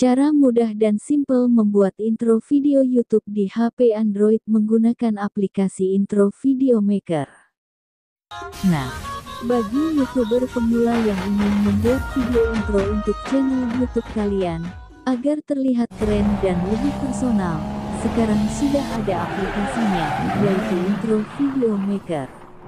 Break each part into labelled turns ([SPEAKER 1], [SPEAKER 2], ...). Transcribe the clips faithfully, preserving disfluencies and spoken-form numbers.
[SPEAKER 1] Cara mudah dan simpel membuat intro video YouTube di H P Android menggunakan aplikasi Intro Video Maker. Nah, bagi YouTuber pemula yang ingin membuat video intro untuk channel YouTube kalian, agar terlihat keren dan lebih personal, sekarang sudah ada aplikasinya, yaitu Intro Video Maker.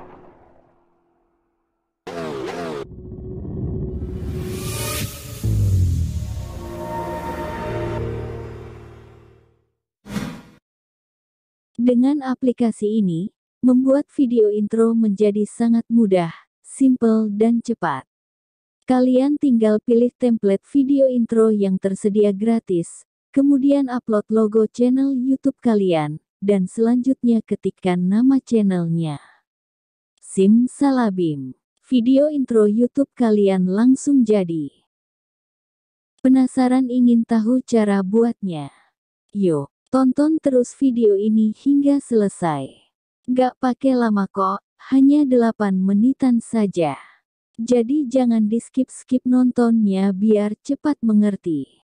[SPEAKER 1] Dengan aplikasi ini, membuat video intro menjadi sangat mudah, simple dan cepat. Kalian tinggal pilih template video intro yang tersedia gratis, kemudian upload logo channel YouTube kalian, dan selanjutnya ketikkan nama channelnya. Simsalabim, video intro YouTube kalian langsung jadi. Penasaran ingin tahu cara buatnya? Yuk, tonton terus video ini hingga selesai. Gak pakai lama kok, hanya delapan menitan saja. Jadi jangan di skip-skip nontonnya biar cepat mengerti.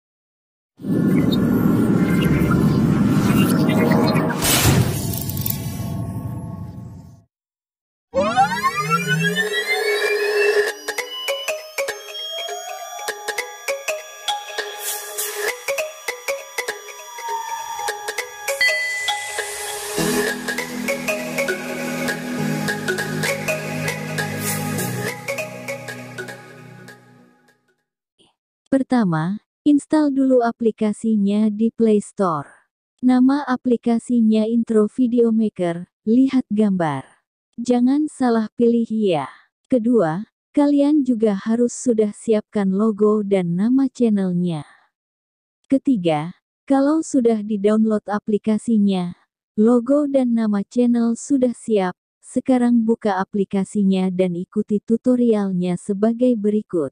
[SPEAKER 1] Pertama, install dulu aplikasinya di Play Store. Nama aplikasinya Intro Video Maker, lihat gambar. Jangan salah pilih ya. Kedua, kalian juga harus sudah siapkan logo dan nama channelnya. Ketiga, kalau sudah di-download aplikasinya, logo dan nama channel sudah siap, sekarang buka aplikasinya dan ikuti tutorialnya sebagai berikut.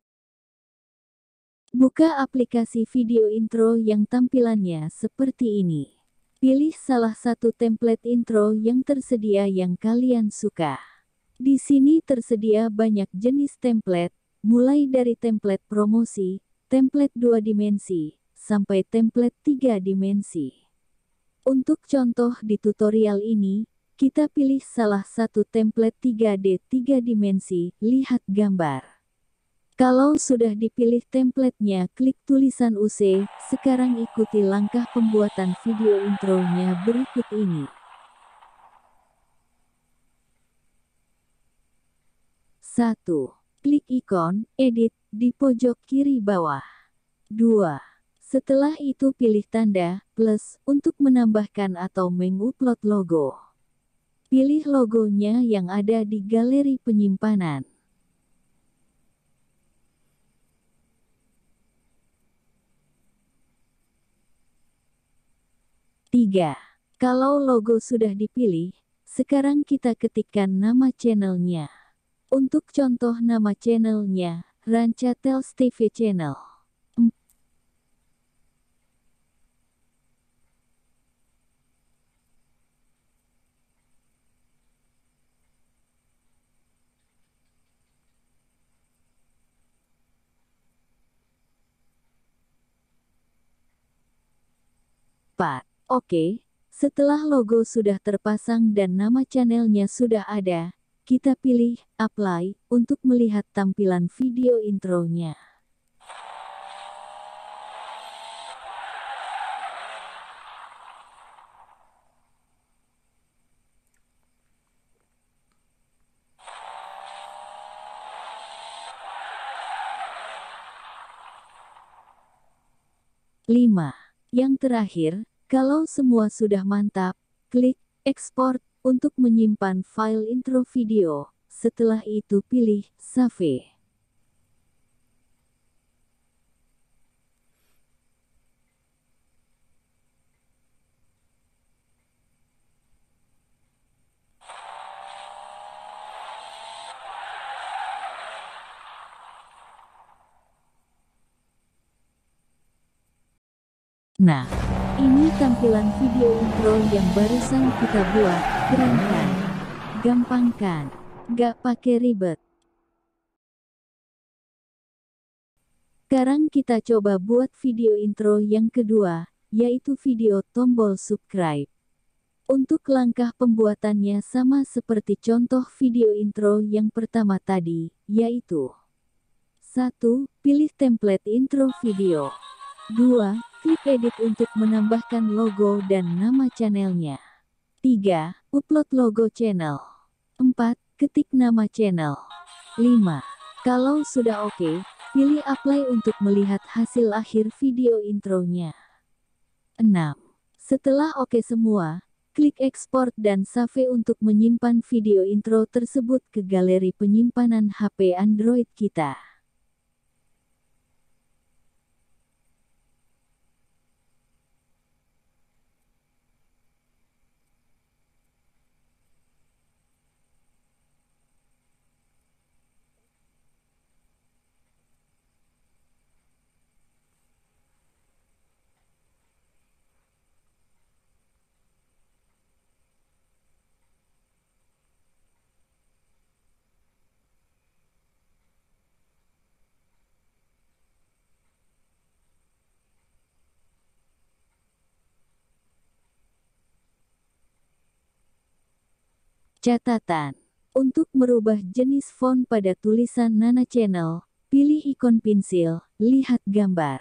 [SPEAKER 1] Buka aplikasi video intro yang tampilannya seperti ini. Pilih salah satu template intro yang tersedia yang kalian suka. Di sini tersedia banyak jenis template, mulai dari template promosi, template dua dimensi, sampai template tiga dimensi. Untuk contoh di tutorial ini, kita pilih salah satu template tiga D tiga dimensi, lihat gambar. Kalau sudah dipilih templatenya, klik tulisan U C, sekarang ikuti langkah pembuatan video intronya berikut ini. satu. Klik ikon, edit, di pojok kiri bawah. dua. Setelah itu pilih tanda, plus, untuk menambahkan atau mengupload logo. Pilih logonya yang ada di galeri penyimpanan. tiga. Kalau logo sudah dipilih, sekarang kita ketikkan nama channelnya. Untuk contoh nama channelnya, Ranca Tels T V Channel. empat. Oke, setelah logo sudah terpasang dan nama channelnya sudah ada, kita pilih Apply untuk melihat tampilan video intronya. lima. Yang terakhir, kalau semua sudah mantap, klik Export untuk menyimpan file intro video. Setelah itu pilih Save. Nah, ini tampilan video intro yang barusan kita buat. Keren kan? Gampang kan? Gak pakai ribet. Sekarang kita coba buat video intro yang kedua, yaitu video tombol subscribe. Untuk langkah pembuatannya sama seperti contoh video intro yang pertama tadi, yaitu satu. Pilih template intro video. dua. Klik edit untuk menambahkan logo dan nama channelnya. tiga. Upload logo channel. empat. Ketik nama channel. lima. Kalau sudah oke, pilih apply untuk melihat hasil akhir video intronya. enam. Setelah oke semua, klik ekspor dan save untuk menyimpan video intro tersebut ke galeri penyimpanan H P Android kita. Catatan. Untuk merubah jenis font pada tulisan Nana Channel, pilih ikon pensil, lihat gambar.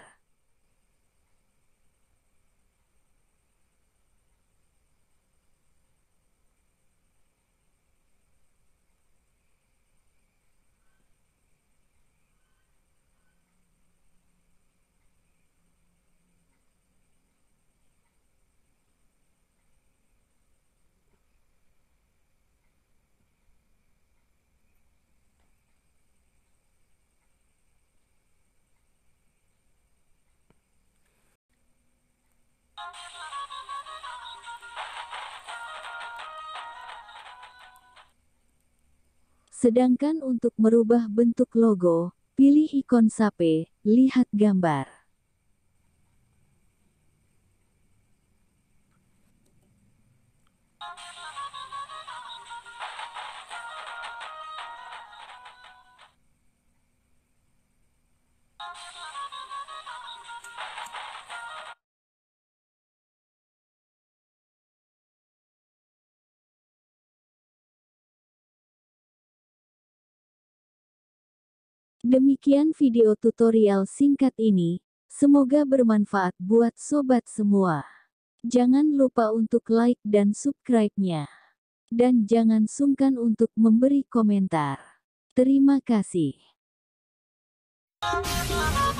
[SPEAKER 1] Sedangkan untuk merubah bentuk logo, pilih ikon sape, lihat gambar. Demikian video tutorial singkat ini, semoga bermanfaat buat sobat semua. Jangan lupa untuk like dan subscribe-nya. Dan jangan sungkan untuk memberi komentar. Terima kasih.